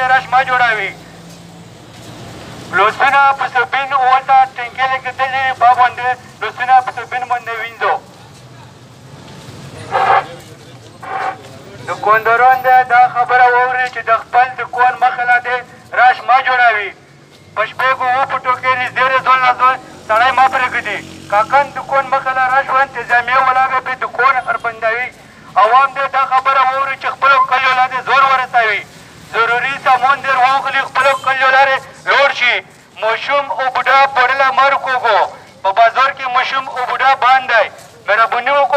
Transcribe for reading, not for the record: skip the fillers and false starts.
باندې رش مه جوړوي. لاسونه په صابون اولته ټینکې لګېدلې با باندې لاسونه په صابون باندې وینځو. دوکانداران دې دا خبره واوري چې د خپل دکان مخې له دې رش مه جوړوي. په شپږو اوو فوټو کې نږدې د ځان له ځان سړی مه پرېږدي. کاکن دکان مخې له رش و انتظامیه ولاړه به دکان بربندوي. عوام دې دا خبره واوري چې خپلو کلیو له دې زور ورسوي. ضروري سامان دې واخلي خپلو کلیو لارې لوړ شي. ماشوم او بوډا پړله مه رکوږو. په بازار کې ماشوم او بوډا بند دی. مهرباني